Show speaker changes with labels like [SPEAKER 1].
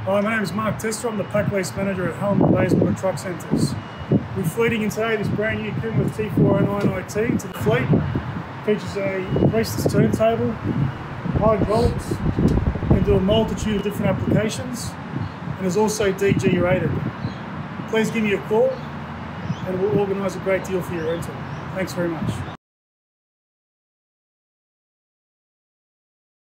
[SPEAKER 1] Hi, my name is Mark Tester. I'm the PacLease manager at Home and Bayswater Truck Centres. We're fleeting in today this brand new Kenworth T409IT to the fleet. Features a braceless turntable, hydraulics, can do a multitude of different applications, and is also DG rated. Please give me a call and we'll organise a great deal for your rental. Thanks very much.